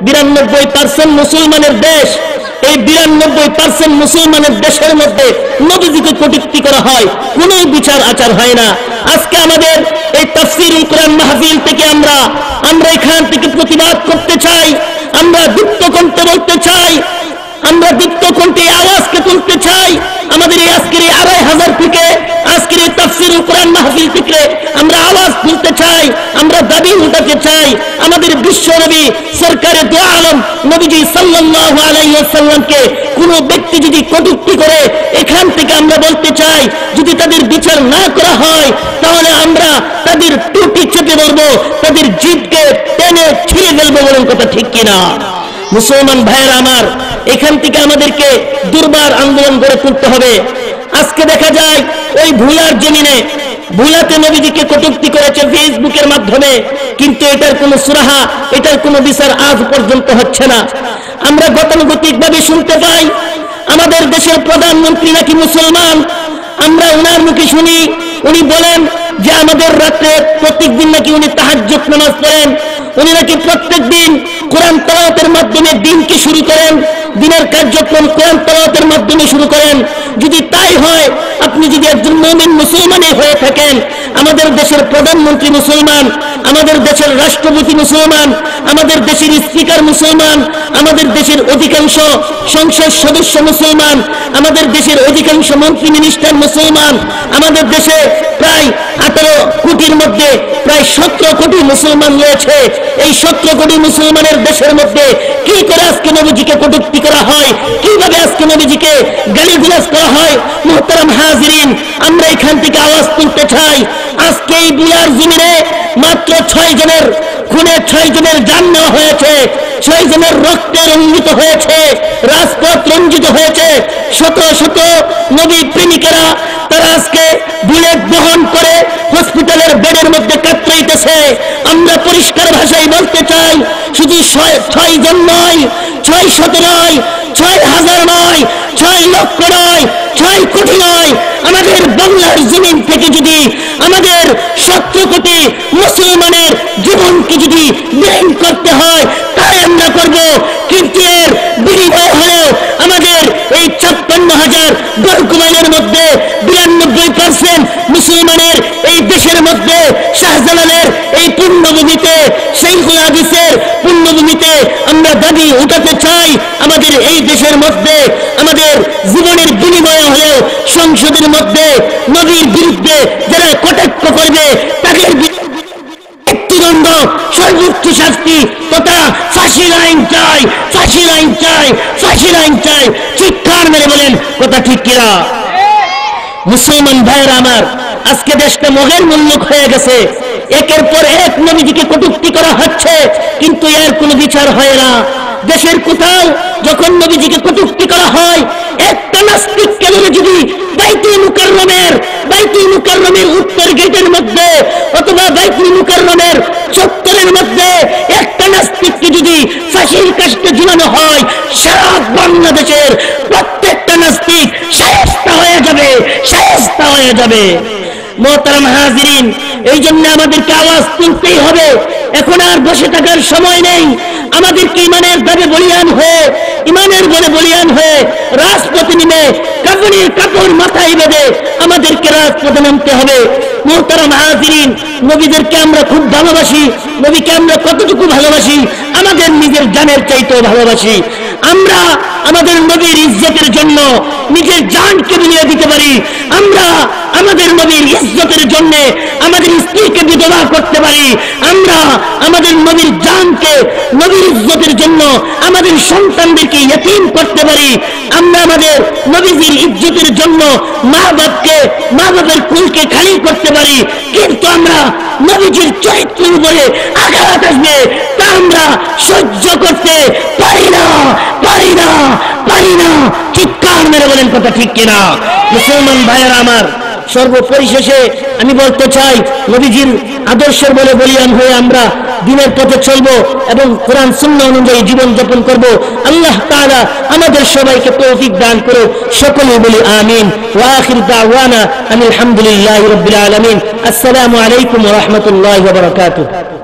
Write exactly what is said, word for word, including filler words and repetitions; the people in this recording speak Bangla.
বিরানব্বই পার্সেন্ট মুসলমানের দেশ, এই বিরানব্বই পার্সেন্ট মুসলমানের দেশের মধ্যে নবীজিকে কটূক্তি করা হয়, কোনো বিচার আচার হয় না। আজকে আমাদের এই তাফসীরুল কোরআন মাহফিল থেকে আমরা আমরা এখান থেকে প্রতিবাদ করতে চাই, আমরা দীপ্ত কণ্ঠে বলতে চাই, আমরা দীপ্ত কণ্ঠে আওয়াজকে তুলতে চাই। আমাদের এই আজকের এই আড়াই হাজার থেকে আজকের এই তাফসীরুল কোরআন মাহফিল থেকে আমরা আওয়াজ তুলতে চাই, আমরা দাবি উঠাতে চাই। আমাদের বিশ্ব নবী সরকারে দো আলম নবীজি সাল্লাল্লাহু আলাইহি ওয়াসাল্লামকে কোন ব্যক্তি যদি কটূক্তি করে, এখান থেকে আমরা বলতে চাই যদি তাদের বিচার না করা হয় তাহলে আমরা তাদের টুটি চেপে ধরবো, তাদের জিভকে টেনে ছিঁড়ে ফেলবো। বলেন কথা ঠিক কিনা? মুসলমান ভাইয়েরা আমার, এখান থেকে আমাদেরকে দুর্বার আন্দোলন গড়ে তুলতে হবে। আজকে দেখা যায় ওই ভুলার জমিনে ভুলাতে নবীজিকে কটূক্তি করেছে ফেসবুকের মাধ্যমে, কিন্তু এটার কোনো সুরাহা, এটার কোনো বিচার আজ পর্যন্ত হচ্ছে না। আমরা গতানুগতিক ভাবে শুনতে পাই আমাদের দেশের প্রধানমন্ত্রী নাকি মুসলমান। আমরা ওনার মুখে শুনি, উনি বলেন যে আমাদের রাত্রে প্রত্যেক দিন নাকি উনি তাহাজ্জুদ নামাজ পড়েন, উনি নাকি প্রত্যেক দিন কোরআন তেলাওয়াতের মাধ্যমে দিনকে শুরু করেন, দিনের কার্যক্রম কোরআন তেলাওয়াতের মাধ্যমে শুরু করেন। যদি তাই হয়, আপনি যদি একজন মুমিন মুসলমানই হয়ে থাকেন, আমাদের দেশের প্রধানমন্ত্রী মুসলমান, আমাদের দেশের রাষ্ট্রপতি মুসলমান, আমাদের দেশের স্পিকার মুসলমান, আমাদের দেশের অধিকাংশ সংসদ সদস্য মুসলমান, আমাদের দেশের অধিকাংশ মন্ত্রী মিনিস্টার মুসলমান, আমাদের দেশে প্রায় আঠারো কোটির মধ্যে প্রায় সতেরো কোটি মুসলমান রয়েছে। এই সতেরো কোটি মুসলমানের দেশের মধ্যে কি করে আজকে নবীজিকে কটূক্তি করা হয়, কিভাবে আজকে নবীজিকে গালিগালাজ করা হয়? মুহতারাম হাজিরিন, আমরা এখান থেকে আওয়াজ তুলতে চাই। আজকে এই বুলার জমিনে মাত্র ছয় জনের খুনে ছয় জনের জান নেওয়া হয়েছে, ছয় জনের রক্তে রঞ্জিত হয়েছে, রাজপথ রঞ্জিত হয়েছে। শত শত নবী প্রেমিকেরা তারা আজকে বুলেট বহন করে হসপিটালের বেডের মধ্যে কাতরাইতেছে। আমরা পরিষ্কার ভাষায় বলতে চাই, শুধু ছয় জন নয়, ছয় শত নয়, ছয় হাজার নয়, ছয় লক্ষ নয়, ছয় কোটি নয়, আমাদের বাংলার জমিন থেকে যদি আমাদের সতেরো কোটি মুসলমানের জীবনকে যদি বিলীন করতে হয় তাই আমরা করব। কিন্তু এর বিনিময় হলেও আমাদের এই ছাপ্পান্ন হাজার বর্গমাইলের মধ্যে বিরানব্বই পার্সেন্ট মুসলমানের এই দেশের মধ্যে শাহজালালের এই পুণ্যভূমিতে, শাইখুল হাদিসের পুণ্যভূমিতে আমরা দাবি উঠাতে চাই। আমাদের এই দেশের মধ্যে আমাদের জীবনের বিনিময় হলেও সংসদের মধ্যে নবীর বিরুদ্ধে যারা কটাক্ষ করবে তাদের মৃত্যুদণ্ড, সর্বোচ্চ শাস্তি তথা ফাঁসির আইন চাই, ফাঁসির আইন চাই, ফাঁসির আইন চাই। চিৎকার মেরে বলেন কথা ঠিক কিনা? মুসলমান ভাইয়েরা আমার, আজকে দেশটা মগের মুল্লুক হয়ে গেছে। একের পর এক নবীজিকে কটূক্তি করা হচ্ছে, কিন্তু এর কোনো বিচার হয় না। দেশের কোথাও যখন নবীজিকে কটূক্তি করা হয়, একটা নাস্তিক কেন যদি বাইতুল মুকাররমের বাইতুল মুকাররমের উত্তর গেটের মধ্যে অথবা বাইতুল মুকাররমের চত্বরের মধ্যে একটা নাস্তিককে যদি ফাঁসির কাস্টে ঝুলানো হয়, সারা বাংলাদেশের প্রত্যেকটা নাস্তিক শায়েস্তা হয়ে যাবে, শায়েস্তা হয়ে যাবে। মুহতারাম হাজিরিন, এই জন্য আমাদেরকে আওয়াজ তুলতেই হবে। এখন আর বসে থাকার সময় নেই। আমাদেরকে ইমানের দাবে বলিয়ান হয়ে, ইমানের বলে বলিয়ান হয়ে রাজপথে নেমে কাফনের কাপড় মাথায় বেঁধে আমাদেরকে রাজপথে নামতে হবে। মুহতারাম হাজিরিন, নবীদেরকে আমরা খুব ভালোবাসি, নবীকে আমরা কতটুকু ভালোবাসি, আমাদের নিজের জানের চাইতেও ভালোবাসি। আমরা আমাদের নবীর ইজ্জতের জন্য নিজের জানকে বিলিয়ে দিতে পারি। আমরা আমাদের নবীর ইজ্জতের জন্য আমাদের স্ত্রীকে বিধবা করতে পারি। আমরা আমাদের নবীর জানকে নবীর ইজ্জতের জন্য আমাদের সন্তানদেরকে ইয়তীম করতে পারি। আমরা আমাদের নবীজির ইজ্জতের জন্য মা বাপকে মা বাপের কুলকে খালি করতে পারি। কিন্তু আমরা নবীজির চরিত্রের উপরে আঘাত আসবে তা আমরা সহ্য করতে পারি না, পারি না, পারি না। চিৎকার মেরে বলেন কথা ঠিক কিনা? মুসলমান ভাইয়েরা আমার, সর্বপরিশেষে আমি বলতে চাই, নবীজির আদর্শের বলে বলিয়ান হয়ে আমরা দিনের পথে চলবো এবং কোরআন সুন্নাহ অনুযায়ী জীবন যাপন করব। আল্লাহ তাআলা আমাদের সবাইকে তৌফিক দান করো। সকলেই বলি আমিন। ওয়া আখির দাওয়ানা আলহামদুলিল্লাহি রাব্বিল আলামিন। আসসালামু আলাইকুম ওয়া রাহমাতুল্লাহি ওয়া বারাকাতুহু।